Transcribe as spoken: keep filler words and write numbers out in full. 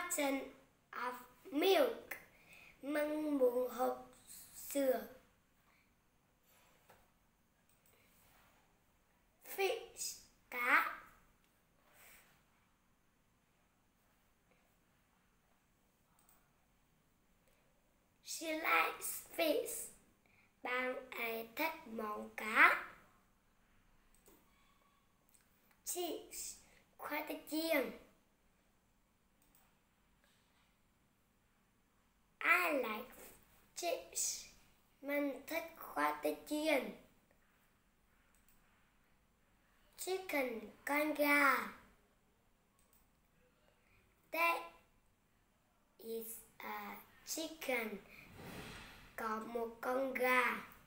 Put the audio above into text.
carton of milk. Măng một hộp sữa. Fish, cá. She likes fish. Bạn ấy thích món cá. Cheese, khoai tây chiên. I like cheese. Mình thích khoai tây chiên. Chicken, con gà. That is a chicken. Có một con gà.